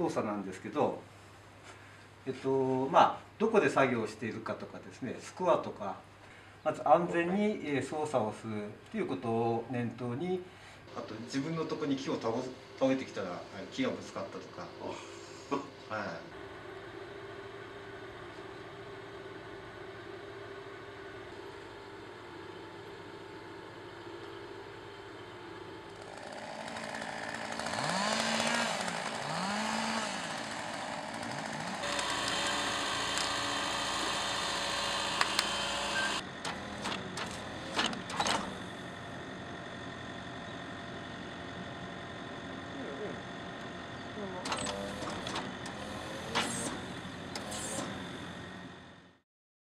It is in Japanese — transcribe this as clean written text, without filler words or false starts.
操作なんですけど、まあどこで作業しているかとかですね、スコアとか、まず安全に操作をするということを念頭に、あと自分のところに木を倒れてきたら木がぶつかったとか、はい。